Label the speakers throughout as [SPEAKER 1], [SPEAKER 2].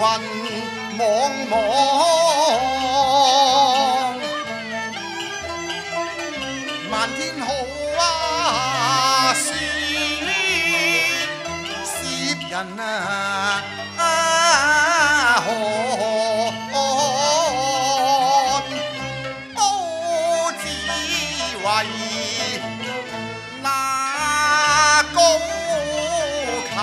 [SPEAKER 1] 茫茫，漫天好啊雪，涉人啊何都只為那高球。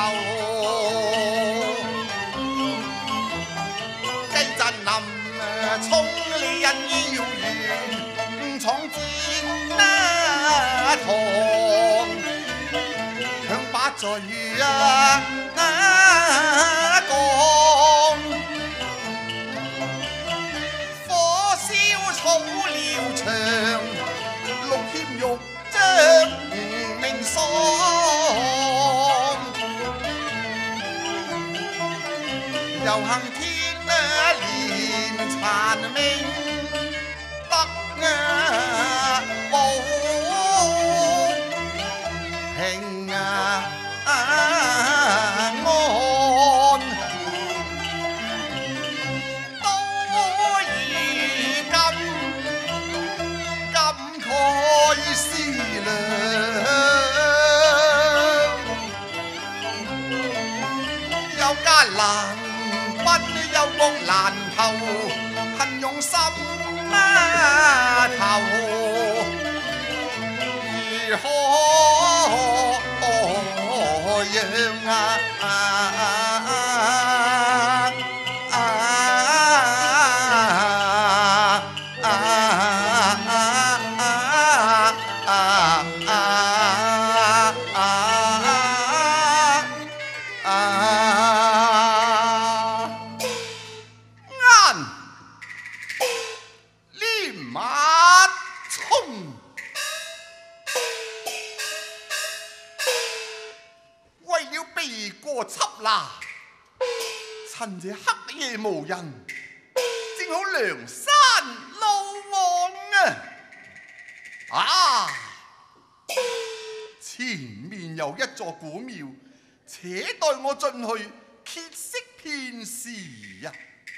[SPEAKER 1] 冲你人要完，闖戰那堂，強把罪啊那降，火燒草料場，綠添玉章明喪，遊行天啊連殘命得保平安，到如今感慨思量，有艱難不有國難頭。恨用心頭，如何讓避過緝拿，趁這黑夜無人，正好梁山路往啊！前面有一座古廟，且待我進去歇息片時呀。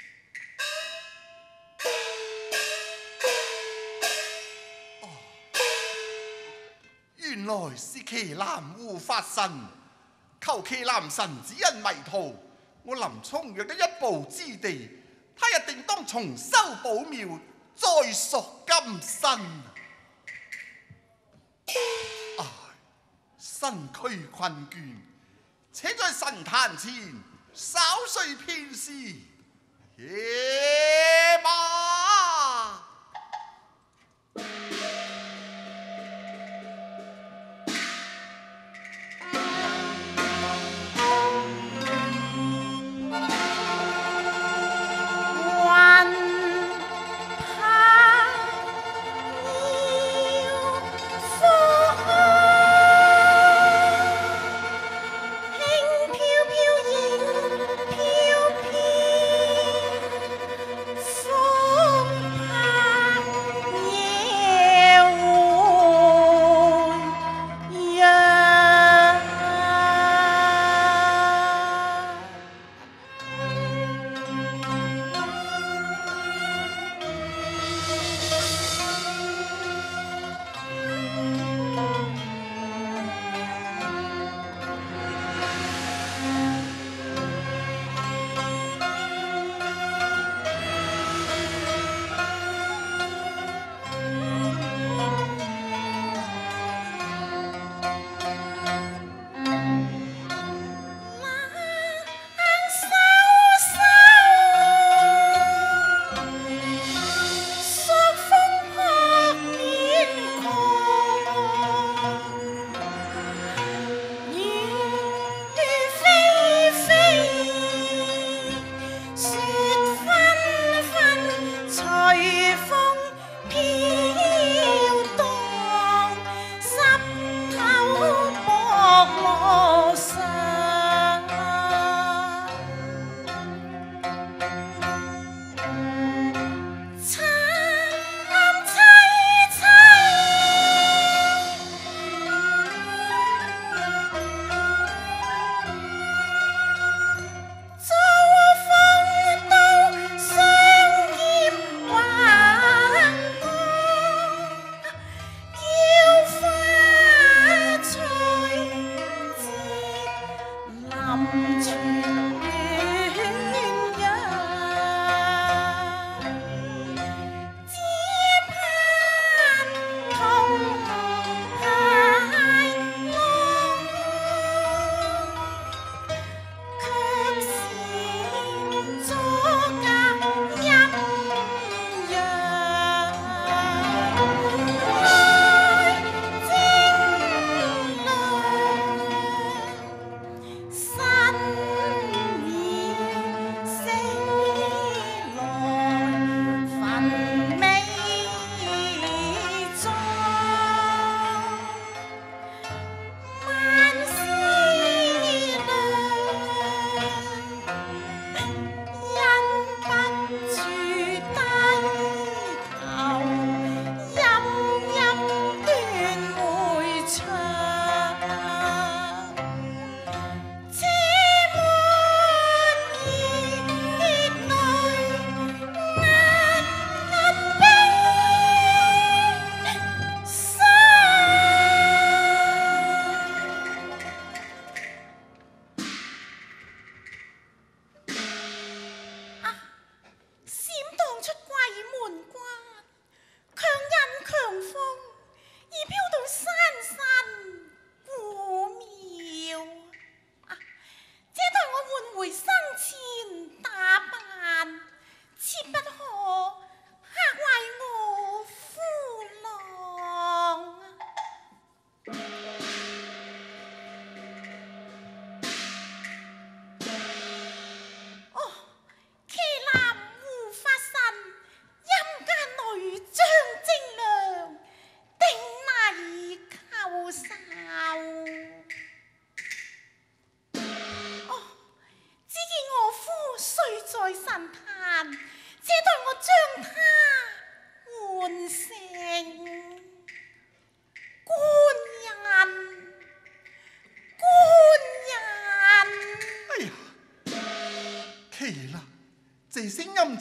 [SPEAKER 1] 原來是祁南護法神。求祁南神指引迷途，我林沖若得一步之地，他一定當重修寶廟，再贖金身。唉，身軀困倦，且在神壇前稍睡片時，夜吧。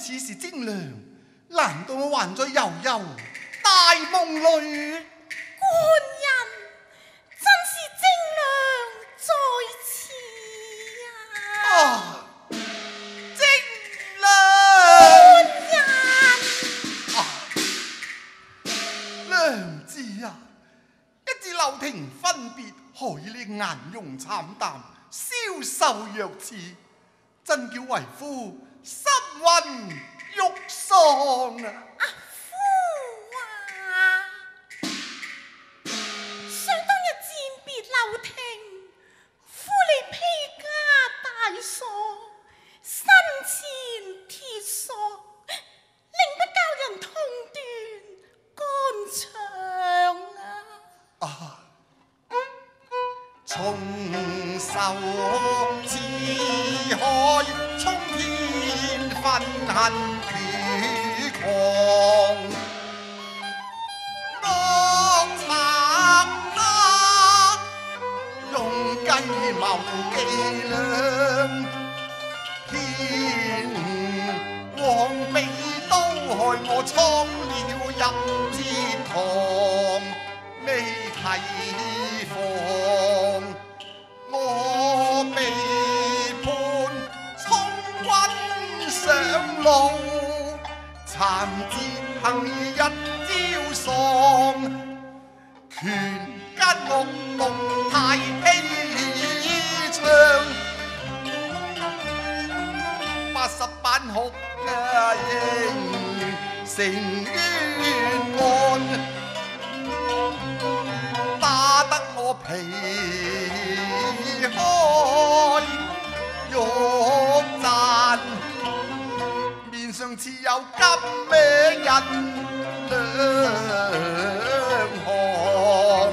[SPEAKER 1] 此时精良，难道我还在悠悠大梦里？
[SPEAKER 2] 官人，真是精良在此啊！
[SPEAKER 1] 啊，精良！
[SPEAKER 2] 官人，
[SPEAKER 1] 啊，良子啊，一至楼庭分别，害你颜容惨淡，消瘦若此，真叫为夫心晕欲丧啊！
[SPEAKER 2] 阿夫啊！想当日暂别楼庭，夫你披枷大锁，身前铁锁，令不教人痛断肝肠啊！
[SPEAKER 1] 啊！重受此海冲天愤恨血狂，惡賊啊，用計謀伎倆，偏往被刀害我蒼了入節堂，未提防。我被判充軍上路，殘節行一朝喪，權奸惡毒太欺娼，80板哭應成冤案，打得我皮開玉綻，面上似有金咩印兩行，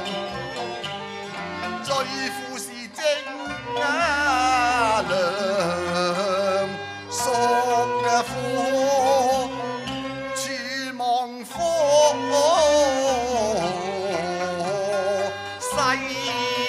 [SPEAKER 1] 最富是精良屬夫，處望科世。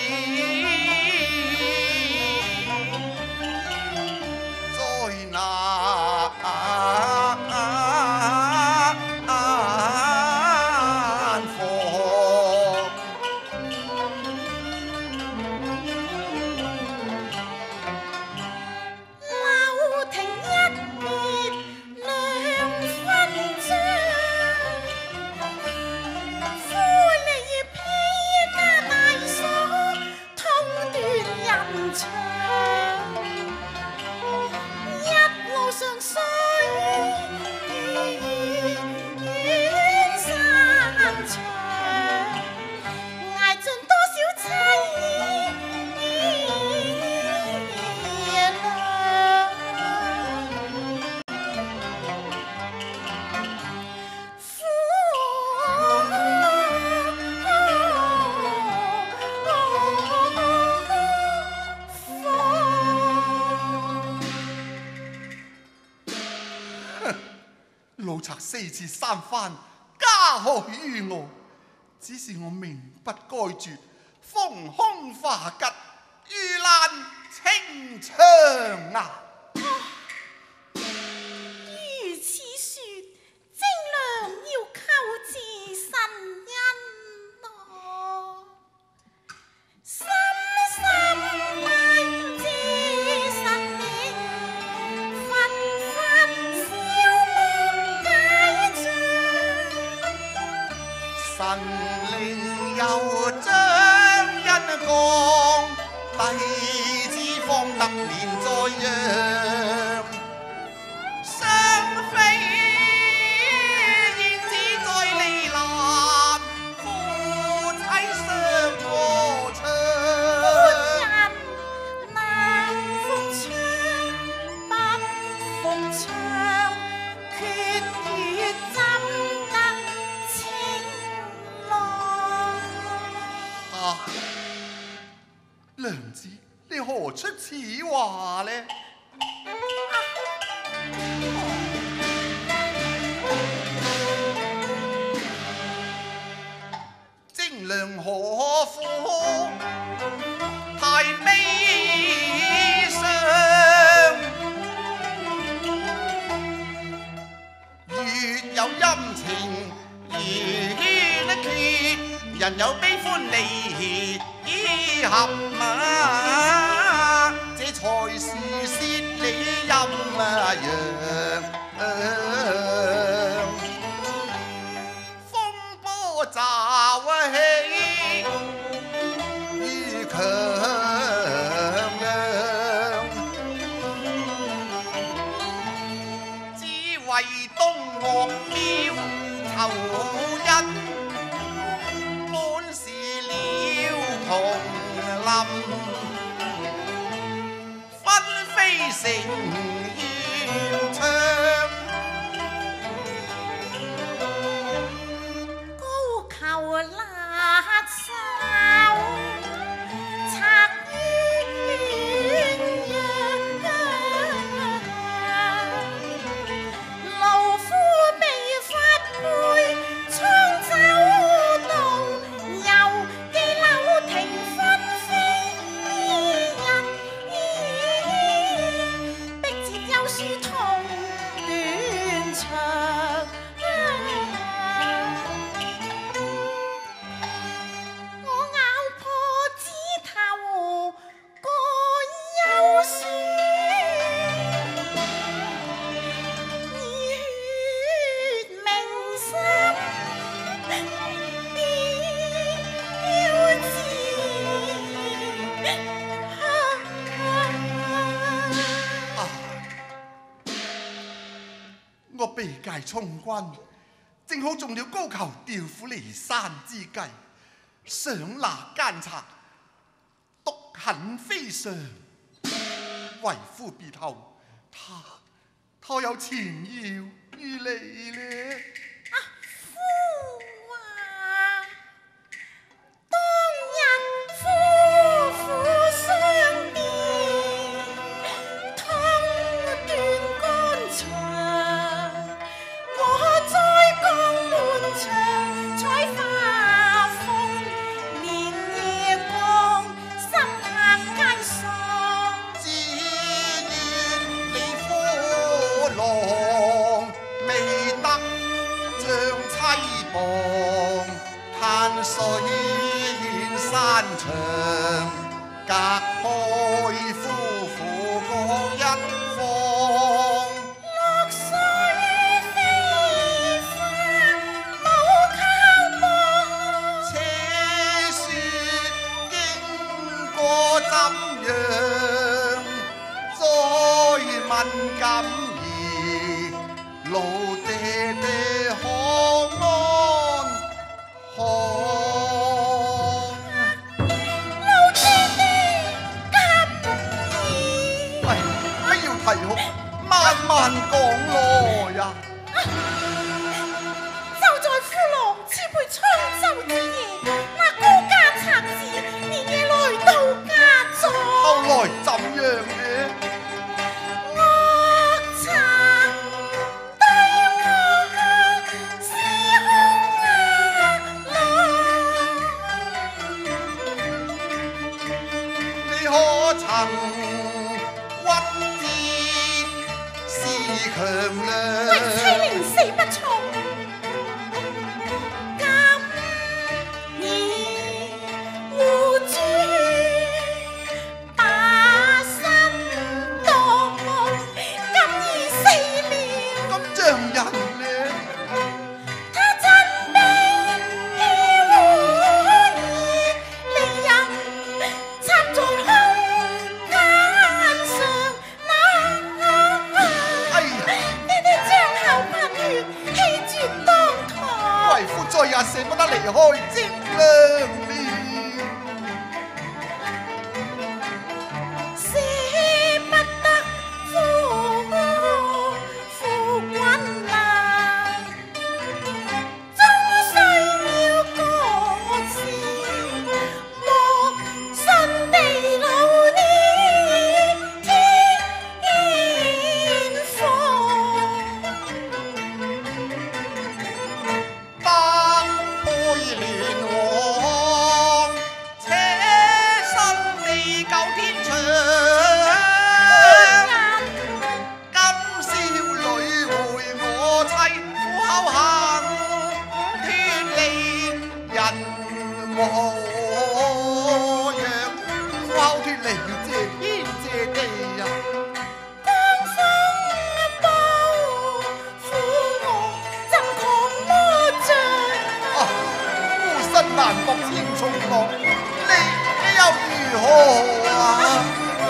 [SPEAKER 1] 老賊4次3番加害於我，只是我命不該絕，逢凶化吉，遇難清槍啊！
[SPEAKER 2] 如此說，精良要叩自神恩咯，深深不知神靈，紛紛消夢解障，
[SPEAKER 1] 神靈又將恩降，弟子方得年在揚。雙飛燕子在離南，夫妻相和唱。
[SPEAKER 2] 人難逢窗，不逢牆，決與怎得情郎？
[SPEAKER 1] 啊，娘子，你何出此話呢？精良何苦太悲傷？ 有陰情，熱血人有悲歡離合啊！這才是薛理陰陽。風波驟起，於強陽，只為東岳廟酬恩，本是了同林，分飛成絃唱。
[SPEAKER 2] 高求辣手，拆鴛鴦，勞夫被發配蒼州道，遊記柳亭分飛人，逼折有書痛斷腸。我咬破指頭各有損，熱血銘心標
[SPEAKER 1] 我被界充軍，正好中了高俅調虎離山之計，想拿奸賊，獨恨非常。為夫別後，他有纏繞於你呢？
[SPEAKER 2] 夫啊，當日夫婦相別，痛斷肝腸。我在江滿場採花風，連夜光，心客皆喪。
[SPEAKER 1] 只願你夫郎未得將妻傍，嘆水山長，隔開夫婦各一方。
[SPEAKER 2] 落水飛花無靠望，
[SPEAKER 1] 且說經過怎樣，再問感兒，老爹爹可安康？
[SPEAKER 2] 老爹爹感兒。
[SPEAKER 1] 喂，不要提哭，慢慢講來呀！
[SPEAKER 2] 就在夫郎賜配滄州之夜，那高家賊子連夜來到家中。
[SPEAKER 1] 後來怎樣呢？
[SPEAKER 2] 惡賊對我施兇
[SPEAKER 1] 你可曾屈節是強梁？
[SPEAKER 2] 為妻寧死不從，今已護主把身當夢，今已死了。
[SPEAKER 1] 咁像人呢？
[SPEAKER 2] 他真悲氣和意，令人插在胸間上。
[SPEAKER 1] 哎呀，
[SPEAKER 2] 呢啲張口噴血，氣絕當堂。
[SPEAKER 1] 為夫再也捨不得離開貞良面。
[SPEAKER 2] 捨不得夫君難，終須要各自莫信地老呢天荒。
[SPEAKER 1] 不配憐我蘭博天從樂，你又如何啊？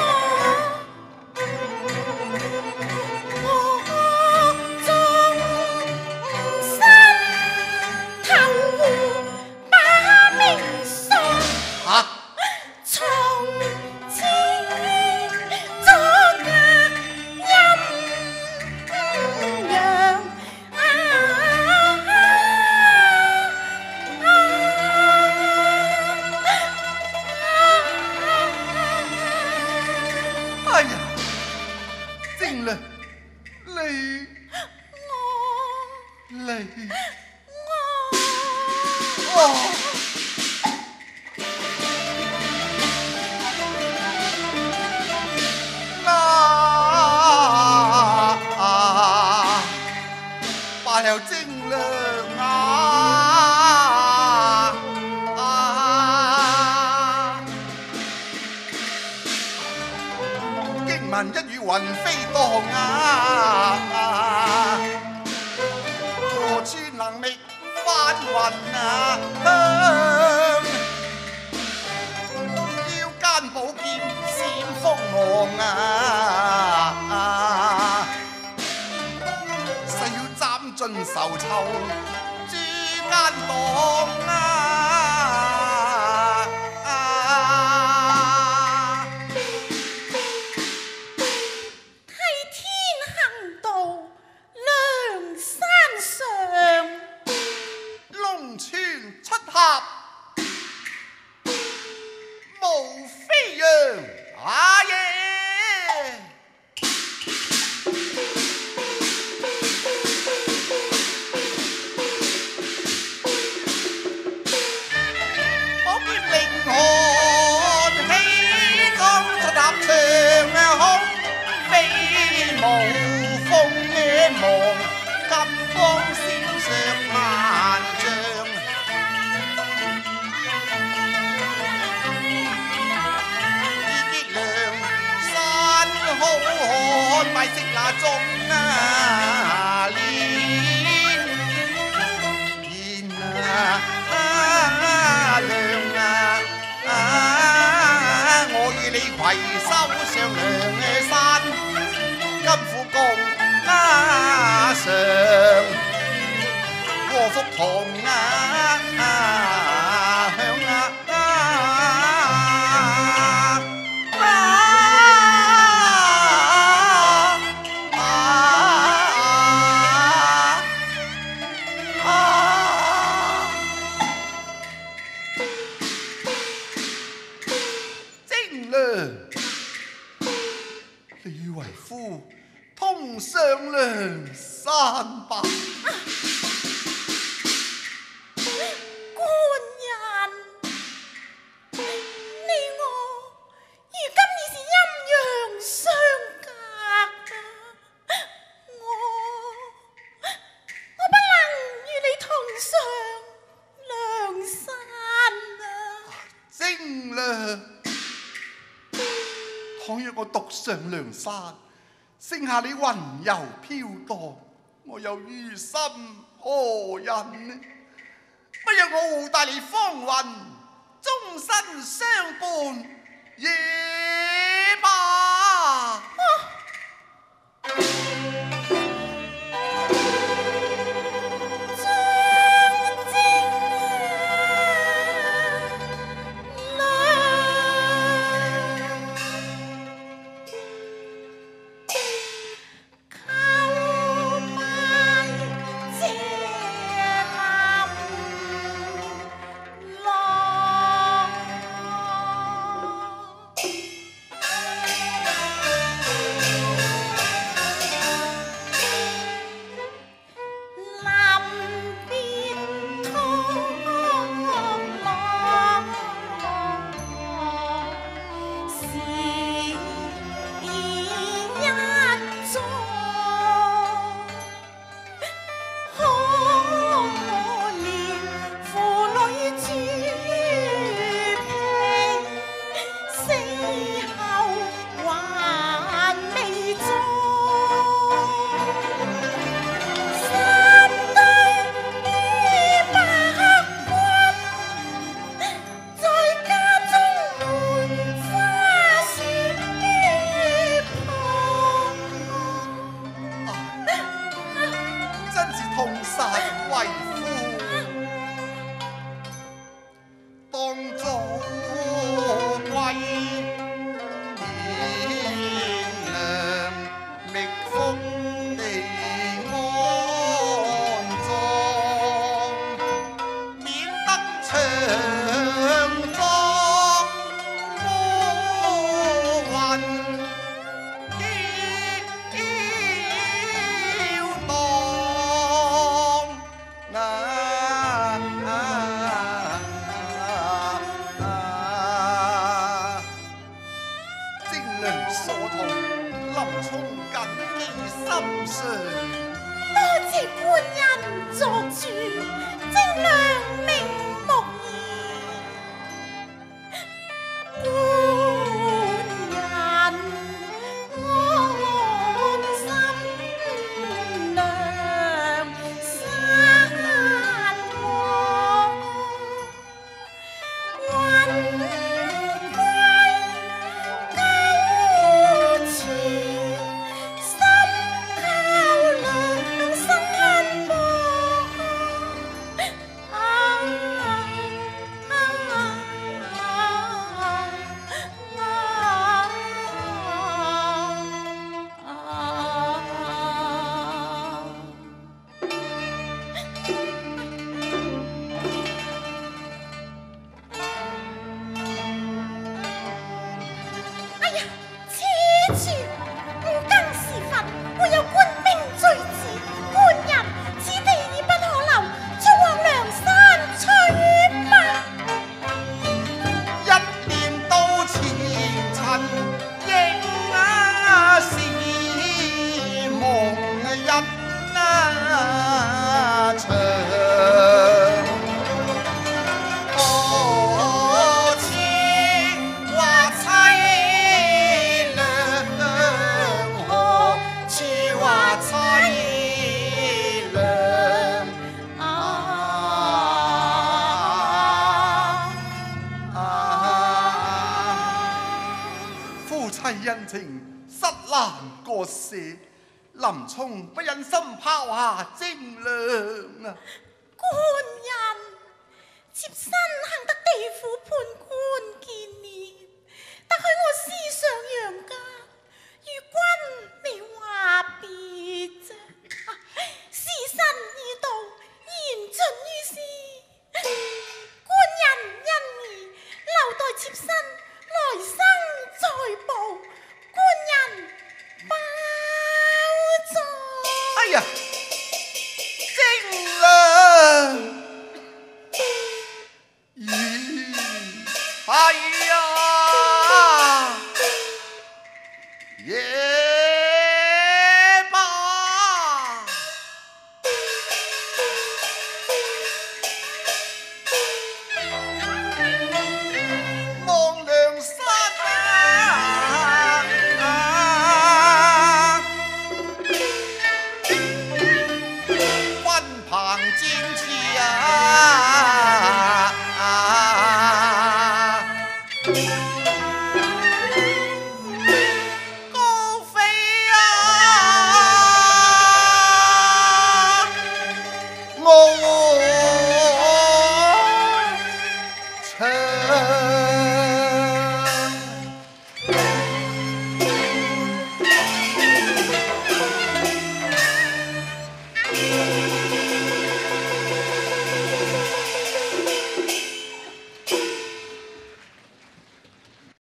[SPEAKER 1] 罢了精良經聞一語雲飛蕩何處能覓翻雲腰間寶劍閃鋒誓要斬盡仇臭諸奸黨攜手上梁山，金虎宮上和福堂李為夫通上梁山吧。
[SPEAKER 2] 官人，你我如今已是陰陽相隔我不能與你同上梁山
[SPEAKER 1] 精良，倘若我獨上梁山，剩下你雲遊飄蕩，我又於心何忍呢？不若我護帶你芳雲，終身相伴也罷。 替人情失難割捨，林沖不忍心拋下精良啊！
[SPEAKER 2] 官人，妾身幸得地府判官見面，特許我思上陽間，與君你話別啫。時辰已到，言盡於斯。官人恩義，留待妾身來生再報。官人保重。
[SPEAKER 1] 哎呀，精良！咦，哎呀，也罢。望梁山啊，君鵬戰前。